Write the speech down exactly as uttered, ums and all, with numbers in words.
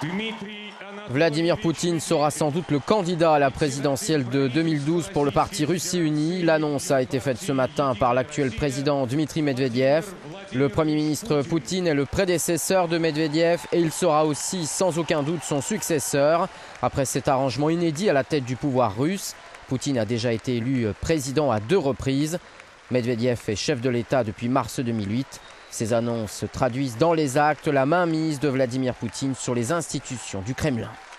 Vladimir Poutine sera sans doute le candidat à la présidentielle de deux mille douze pour le parti Russie Unie. L'annonce a été faite ce matin par l'actuel président Dmitry Medvedev. Le Premier ministre Poutine est le prédécesseur de Medvedev et il sera aussi sans aucun doute son successeur. Après cet arrangement inédit à la tête du pouvoir russe, Poutine a déjà été élu président à deux reprises. Medvedev est chef de l'État depuis mars deux mille huit. Ces annonces traduisent dans les actes la mainmise de Vladimir Poutine sur les institutions du Kremlin.